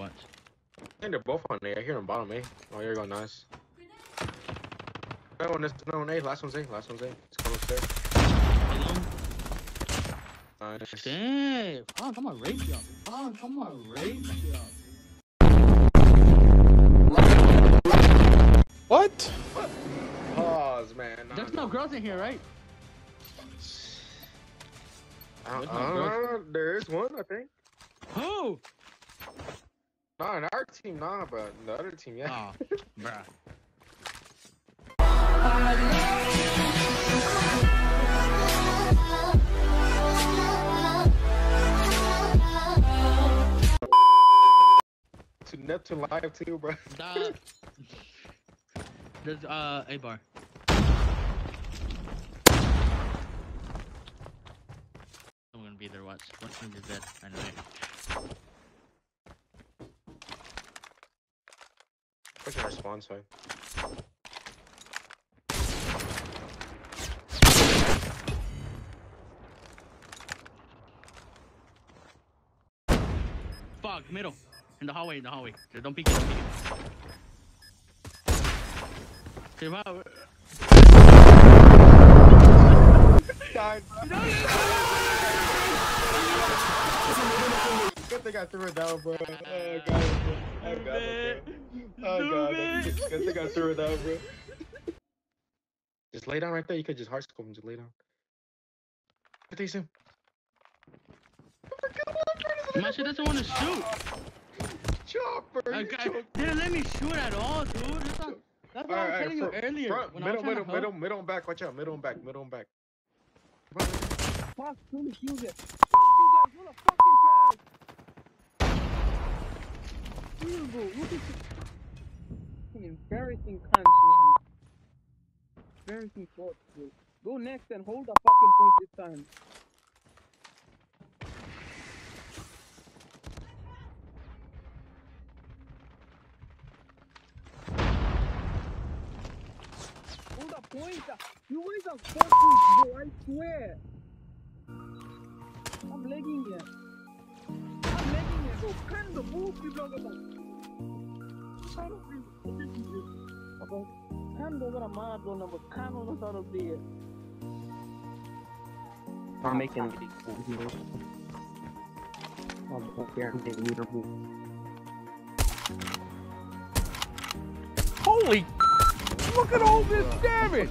Watch. I think they're both on A. I hear them bottom A. Oh, here you go, nice. No, this no A. Last one's A. Last one's A. It's coming upstairs. Nice. Damn. Oh, come on, rape y'all. Oh, come on, rape y'all. What? Pause, man. There's no girls in here, right? There is one, I think. Who? Nah, in our team, nah, but in the other team, yeah. Oh, bruh. To Neptune live too, bro. There's A bar. I'm gonna be there. Watch. Watch me be dead. I know it. Pushing our spawn side. Fog, middle. In the hallway, Don't peek it, don't peek it. Okay, wow. Died, bro. Good thing I threw it down, bro. Oh, God. Oh, God, bro. Oh, God. Good thing I threw it down, bro. Just lay down right there. You could just hard scope him. Just lay down. What do you say? My shit doesn't want to shoot. Chopper. Didn't let me shoot at all, dude. That's what I was telling you earlier. Front, middle and back. Watch out. Middle and back. Fuck, please use it. Fuck you guys, what a fucking trash. Real, bro. Look at this. Fucking embarrassing cunts, man. Embarrassing thoughts, bro. Go next and hold the fucking point this time. Hold the point. You guys are fucking, bro. I swear. I'm lagging here. Bro. Can the move be blocked about? Can go over a mad bro number. Can on the side of there. I'm making it. I'm leaderboard. Holy! Look at all this damage!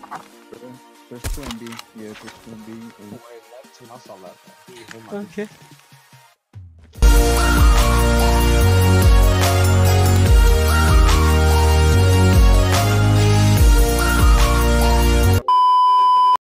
There's 2 B. Yeah, there's 2 B. Okay.